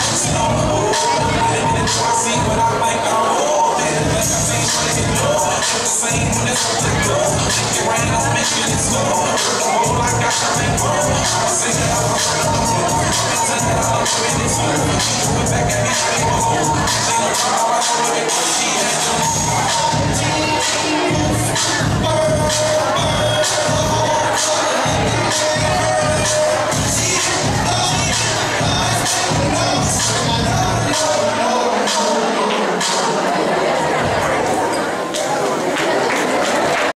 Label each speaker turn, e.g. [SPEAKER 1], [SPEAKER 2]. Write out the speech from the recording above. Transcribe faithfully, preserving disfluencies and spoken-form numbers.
[SPEAKER 1] see what I think I'm more than like I say what it does. It's the same when it's what it does. Make it rain, I'm making it slow. The whole I got to make more. I say that I'm